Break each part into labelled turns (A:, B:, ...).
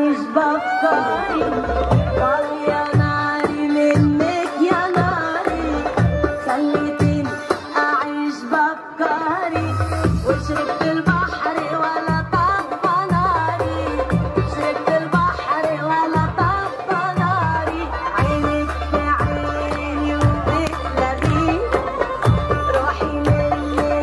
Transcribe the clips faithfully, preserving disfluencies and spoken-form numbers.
A: أعيش بأفكاري. آه يا ناري منك يا ناري، خليتني أعيش بأفكاري. وشربت البحر ولا طفى ناري، شربت البحر ولا طفى ناري. عينك في عيني وبتلاقيه، روحي للي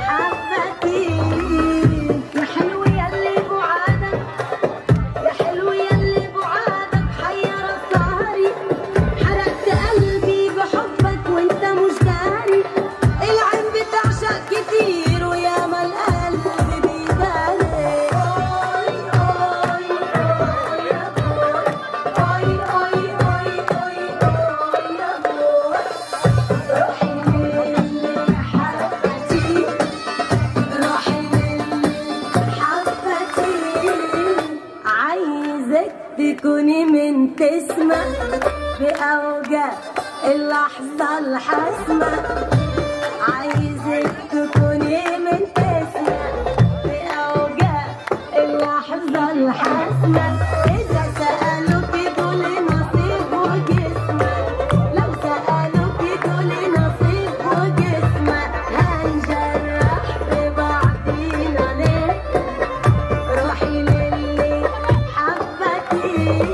A: حبتيه. يا حلو يلي بعادك، يا حلو يلي بعادك حير أفكاري. حرقت قلبي بحبك وانت مش داري. العين بتعشق كتير وياما القلب بيداري. أوي أوي أوي يا بوي، أوي أوي أوي أوي أوي يا بوي. روحي للي حبتيه، روحي للي حبتيه. عايزك تكوني من تسمة بأوجع اللحظة الحاسمة. عايزك تكوني من تسمة بأوجع اللحظة الحاسمة. إذا سألوك قولي نصيب وجسمة، لو سألوك قولي نصيب وجسمة. هنجرح في بعضينا ليه؟ روحي للي حبتيه.